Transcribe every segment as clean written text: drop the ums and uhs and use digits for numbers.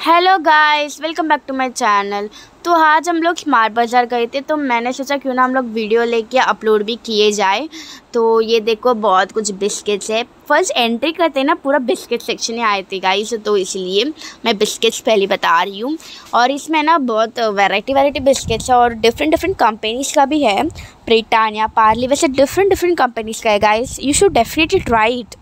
Hello guys, welcome back to my channel. तो आज हम लोग स्मार्ट बाज़ार गए थे, तो मैंने सोचा क्यों ना हम लोग वीडियो लेके अपलोड भी किए जाए। तो ये देखो बहुत कुछ बिस्किट्स है। फर्स्ट एंट्री करते हैं ना, पूरा बिस्किट सेक्शन ही आए थे गाइस, तो इसलिए मैं बिस्किट्स पहले बता रही हूँ। और इसमें ना बहुत वैरायटी बिस्किट्स है और डिफरेंट कंपनीज़ का भी है। ब्रिटानिया, पार्ले, वैसे डिफरेंट कंपनीज़ का है guys. You should definitely try it.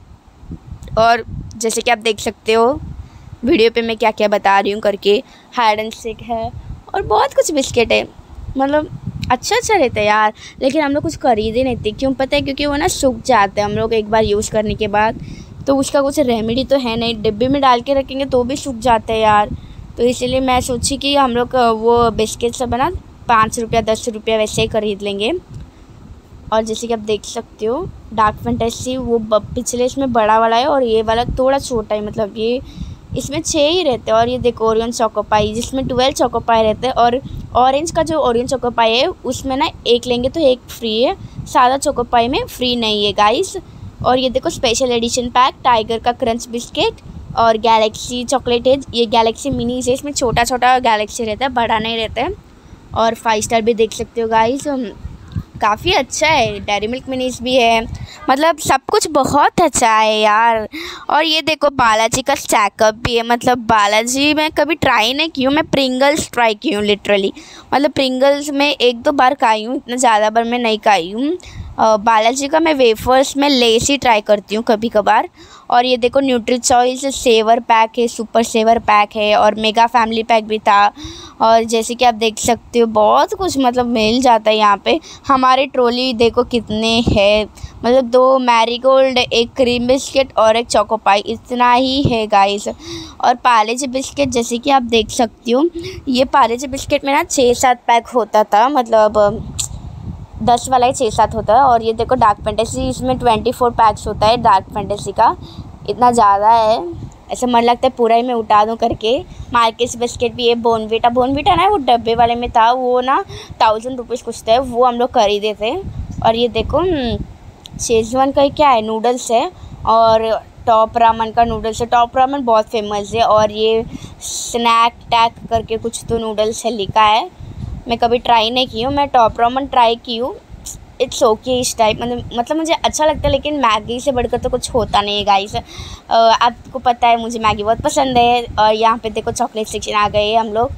और जैसे कि आप देख सकते हो वीडियो पे मैं क्या क्या बता रही हूँ करके, हाइड एंड सीक है और बहुत कुछ बिस्किट है। मतलब अच्छा रहता है यार, लेकिन हम लोग कुछ खरीदे नहीं थे। क्यों पता है? क्योंकि वो ना सूख जाते हैं हम लोग एक बार यूज़ करने के बाद, तो उसका कुछ रेमेडी तो है नहीं। डिब्बे में डाल के रखेंगे तो भी सूख जाते हैं यार। तो इसलिए मैं सोची कि हम लोग वो बिस्किट सब है ना 5 रुपया 10 रुपया वैसे ही खरीद लेंगे। और जैसे कि आप देख सकते हो डार्क फैंटेसी वो पिछले इसमें बड़ा वाला है और ये वाला थोड़ा छोटा है। मतलब ये इसमें 6 ही रहते हैं। और ये देखो ओरियन चोकोपाई जिसमें 12 चोकोपाई रहते हैं। और ऑरेंज का जो ओरियन चोकोपाई है उसमें ना एक लेंगे तो एक फ्री है, सादा चोकोपाई में फ्री नहीं है गाइस। और ये देखो स्पेशल एडिशन पैक टाइगर का क्रंच बिस्किट और गैलेक्सी चॉकलेट है। ये गैलेक्सी मिनी है, इसमें छोटा गैलेक्सी रहता है, बड़ा नहीं रहता है। और 5 स्टार भी देख सकते हो गाइस, काफ़ी अच्छा है। डेयरी मिल्क मिनीस भी है, मतलब सब कुछ बहुत अच्छा है यार। और ये देखो बालाजी का स्टैकअप भी है। मतलब बालाजी मैं कभी ट्राई नहीं की हूँ, मैं प्रिंगल्स ट्राई की हूँ लिटरली। मतलब प्रिंगल्स में 1-2 बार खाई हूँ, इतना ज़्यादा बार मैं नहीं खाई हूँ। बालाजी का मैं वेफर्स में लेस ही ट्राई करती हूँ कभी कभार। और ये देखो न्यूट्री चॉइस सेवर पैक है, सुपर सेवर पैक है और मेगा फैमिली पैक भी था। और जैसे कि आप देख सकते हो बहुत कुछ मतलब मिल जाता है यहाँ पे। हमारे ट्रॉली देखो कितने है, मतलब 2 मैरीगोल्ड, 1 क्रीम बिस्किट और 1 चोकोपाई, इतना ही है गाइस। और पार्ले जी बिस्किट जैसे कि आप देख सकती हो, ये पार्ले जी बिस्किट में ना 6-7 पैक होता था, मतलब 10 वाला ही 6-7 होता है। और ये देखो डार्क फैंटेसी, इसमें 24 पैक्स होता है डार्क फैंटेसी का, इतना ज़्यादा है ऐसा मन लगता है पूरा ही मैं उठा दूँ करके। मार्केस बिस्किट भी है, बोनवीटा ना वो डब्बे वाले में था, वो ना 1000 रुपीज़ कुछ था, वो हम लोग खरीदे थे। और ये देखो शेजवान का क्या है, नूडल्स है और टॉप रामन का नूडल्स है। टॉप रामन बहुत फेमस है। और ये स्नैक टैक करके कुछ तो नूडल्स है लिखा है, मैं कभी ट्राई नहीं की हूँ। मैं टॉप रामन ट्राई की हूँ, इट्स ओके इस टाइप, मतलब मुझे अच्छा लगता है, लेकिन मैगी से बढ़कर तो कुछ होता नहीं है गाइस। आपको पता है मुझे मैगी बहुत पसंद है। और यहाँ पे देखो चॉकलेट सेक्शन आ गए हम लोग।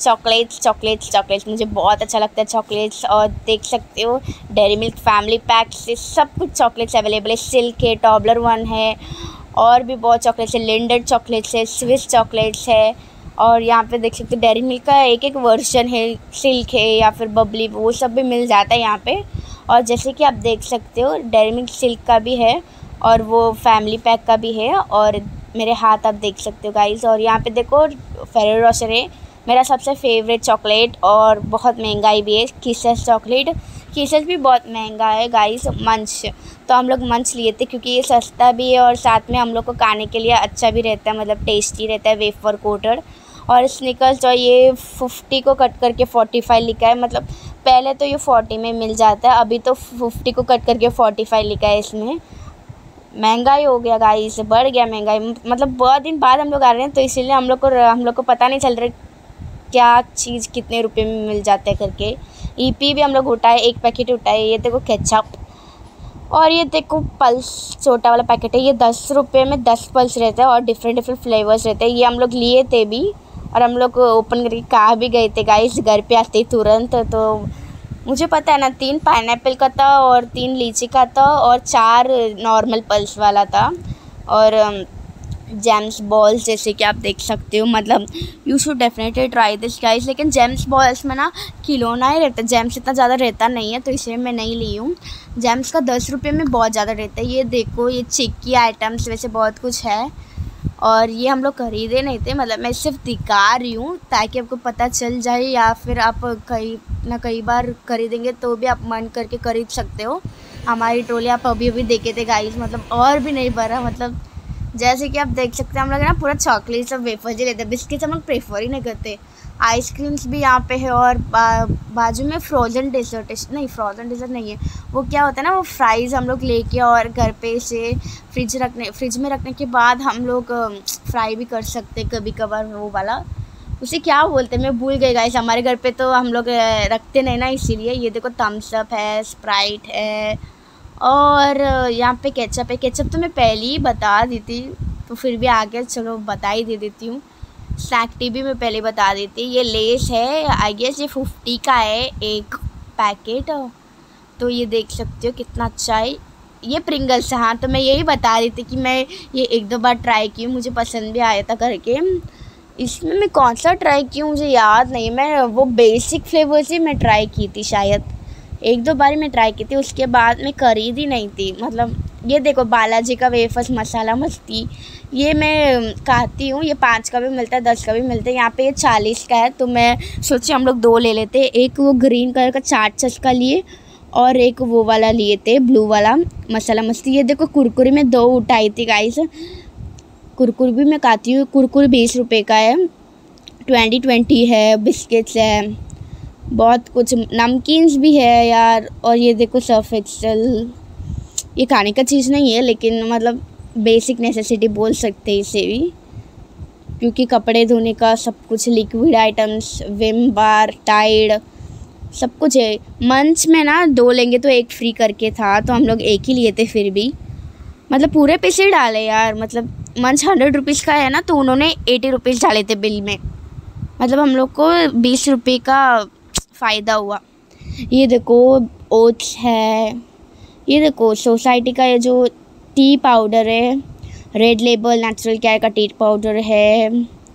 चॉकलेट्स मुझे बहुत अच्छा लगता है चॉकलेट्स। और देख सकते हो डेयरी मिल्क फैमिली पैक से सब कुछ चॉकलेट्स अवेलेबल है। सिल्क है, टॉबलर 1 है और भी बहुत चॉकलेट्स है। लिंडर चॉकलेट्स है, स्विस चॉकलेट्स है। और यहाँ पे देख सकते हो डेयरी मिल्क का एक वर्जन है, सिल्क है या फिर बबली, वो सब भी मिल जाता है यहाँ पे। और जैसे कि आप देख सकते हो डेयरी मिल्क सिल्क का भी है और वो फैमिली पैक का भी है। और मेरे हाथ आप देख सकते हो गाइस। और यहाँ पे देखो फेरो रोशर है, मेरा सबसे फेवरेट चॉकलेट और बहुत महंगाई भी है। किसेस चॉकलेट, किसेस भी बहुत महंगा है गाइस। मंच, तो हम लोग मंच लिए थे क्योंकि ये सस्ता भी है और साथ में हम लोग को खाने के लिए अच्छा भी रहता है, मतलब टेस्टी रहता है, वेफर कोटेड। और स्निकर्स जो ये 50 को कट करके 45 लिखा है, मतलब पहले तो ये 40 में मिल जाता है, अभी तो 50 को कट करके 45 लिखा है। इसमें महंगाई हो गया गाइस, बढ़ गया महंगाई। मतलब बहुत दिन बाद हम लोग आ रहे हैं, तो इसीलिए हम लोग को पता नहीं चल रहा क्या चीज़ कितने रुपए में मिल जाते हैं करके। ईपी भी हम लोग उठाए, 1 पैकेट उठाए। ये देखो केचप और ये देखो पल्स छोटा वाला पैकेट है, ये 10 रुपये में 10 पल्स रहते हैं और डिफरेंट फ्लेवर्स रहते हैं। ये हम लोग लिए थे भी और हम लोग ओपन करके खा भी गए थे गाइस घर पे आते ही तुरंत। तो मुझे पता है ना 3 पाइनएप्पल का था और 3 लीची का था और 4 नॉर्मल पल्स वाला था। और जेम्स बॉल्स जैसे कि आप देख सकते हो, मतलब you should definitely try this guys. लेकिन जेम्स बॉल्स में ना खिलौना ही रहता है, जेम्स इतना ज़्यादा रहता नहीं है, तो इसलिए मैं नहीं ली हूँ। जेम्स का 10 रुपये में बहुत ज़्यादा रहता है। ये देखो ये चिक्की आइटम्स वैसे बहुत कुछ है और ये हम लोग खरीदे नहीं थे, मतलब मैं सिर्फ दिखा रही हूँ ताकि आपको पता चल जाए, या फिर आप कई बार खरीदेंगे तो भी आप मन करके खरीद सकते हो। हमारी ट्रॉली आप अभी देखे थे गाइस, मतलब और भी नहीं भरा। मतलब जैसे कि आप देख सकते हैं हम लोग ना पूरा चॉकलेट सब वेफर्स ही लेते हैं, बिस्किट्स हम लोग प्रेफर ही नहीं करते। आइसक्रीम्स भी यहाँ पे है और बाजू में फ्रोज़न डेजर्ट नहीं है, वो क्या होता है ना, वो फ्राइज़ हम लोग लेके और घर पे से फ्रिज में रखने के बाद हम लोग फ्राई भी कर सकते कभी कभार वो वाला। उसे क्या बोलते हैं मैं भूल गई गाइस। हमारे घर पे तो हम लोग रखते नहीं ना, इसीलिए। ये देखो थम्स अप है, स्प्राइट है, और यहाँ पे केचप है। केचप तो मैं पहले ही बता दी थी, तो फिर भी आगे चलो बता ही दे देती हूँ। स्नैक टी भी मैं पहले बता देती। ये लेस है, आई गेस ये 50 का है एक पैकेट। तो ये देख सकते हो कितना अच्छा है। ये प्रिंगल्स है, हाँ। तो मैं यही बता रही थी कि मैं ये 1-2 बार ट्राई की हूँ, मुझे पसंद भी आया था करके। इसमें मैं कौन सा ट्राई की हूँ मुझे याद नहीं। मैं वो बेसिक फ्लेवर से मैं ट्राई की थी शायद, 1-2 बार मैं ट्राई की थी, उसके बाद मैं खरीदी नहीं थी। मतलब ये देखो बालाजी का वेफर्स मसाला मस्ती, ये मैं खाती हूँ। ये 5 का भी मिलता है, 10 का भी मिलता है। यहाँ पे ये 40 का है, तो मैं सोची हम लोग 2 ले लेते। एक वो ग्रीन कलर का चाट चस्का लिए और एक वो वाला लिए थे ब्लू वाला मसाला मस्ती। ये देखो कुरकुरे में 2 उठाई थी गाइस। कुरकुरे भी मैं खाती हूँ। कुरकुरे 20 रुपये का है, 20 है, बिस्किट्स है, बहुत कुछ, नमकीन्स भी है यार। और ये देखो सर्फ एक्सेल, ये खाने का चीज़ नहीं है लेकिन मतलब बेसिक नेसेसिटी बोल सकते हैं इसे भी, क्योंकि कपड़े धोने का सब कुछ, liquid items, Vim bar, Tide, सब कुछ है। मंच में ना 2 लेंगे तो 1 फ्री करके था, तो हम लोग 1 ही लिए थे। फिर भी मतलब पूरे पैसे डाले यार। मतलब मंच 100 रुपीज़ का है ना, तो उन्होंने 80 रुपीज़ डाले थे बिल में। मतलब हम लोग को 20 रुपये का फ़ायदा हुआ। ये देखो ओट्स है, ये देखो सोसाइटी का ये जो टी पाउडर है, रेड लेबल नेचुरल केयर का टी पाउडर है,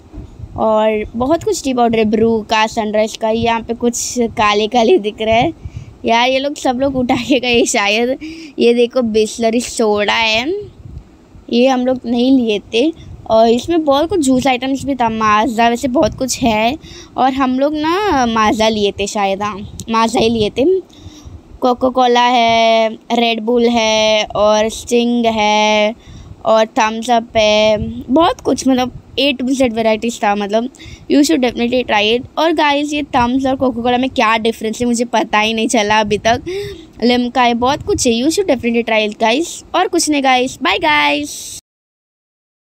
और बहुत कुछ टी पाउडर है, ब्रू का, सनराइज का। यहाँ पे कुछ काले काले दिख रहे हैं यार, ये लोग सब लोग उठा के गए शायद। ये देखो बिस्लरी सोडा है, ये हम लोग नहीं लिए थे। और इसमें बहुत कुछ जूस आइटम्स भी था, माज़ा, वैसे बहुत कुछ है। और हम लोग ना माज़ा लिए थे शायद, हाँ माज़ा ही लिए थे। कोको कोला है, रेड बुल है, और स्टिंग है, और थम्स अप है, बहुत कुछ, मतलब A to Z वेराइटीज़ था। मतलब you should definitely try it. और गाइस ये थम्स और कोको कोला में क्या डिफरेंस है मुझे पता ही नहीं चला अभी तक। लिम्का है, बहुत कुछ है, you should definitely try it guys. और कुछ नहीं गाइस, बाय गाइस।